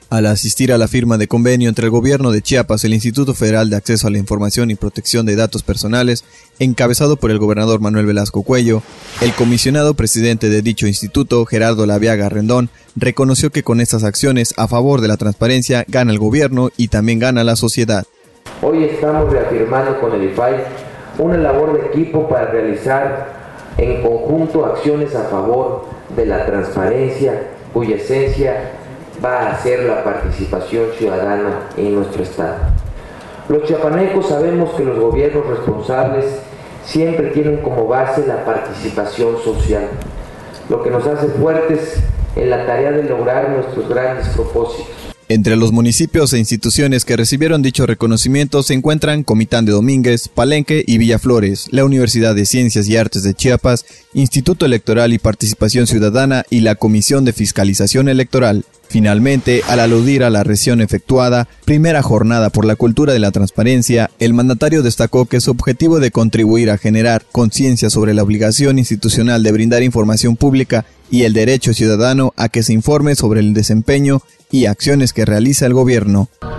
Al asistir a la firma de convenio entre el Gobierno de Chiapas y el Instituto Federal de Acceso a la Información y Protección de Datos Personales, encabezado por el gobernador Manuel Velasco Cuello, el comisionado presidente de dicho instituto, Gerardo Laviaga Rendón, reconoció que con estas acciones a favor de la transparencia gana el gobierno y también gana la sociedad. Hoy estamos reafirmando con el IFAI una labor de equipo para realizar en conjunto acciones a favor de la transparencia, cuya esencia va a ser la participación ciudadana en nuestro estado. Los chiapanecos sabemos que los gobiernos responsables siempre tienen como base la participación social, lo que nos hace fuertes en la tarea de lograr nuestros grandes propósitos. Entre los municipios e instituciones que recibieron dicho reconocimiento se encuentran Comitán de Domínguez, Palenque y Villaflores, la Universidad de Ciencias y Artes de Chiapas, Instituto Electoral y Participación Ciudadana y la Comisión de Fiscalización Electoral. Finalmente, al aludir a la recién efectuada primera jornada por la cultura de la transparencia, el mandatario destacó que su objetivo de contribuir a generar conciencia sobre la obligación institucional de brindar información pública y el derecho ciudadano a que se informe sobre el desempeño y acciones que realiza el gobierno.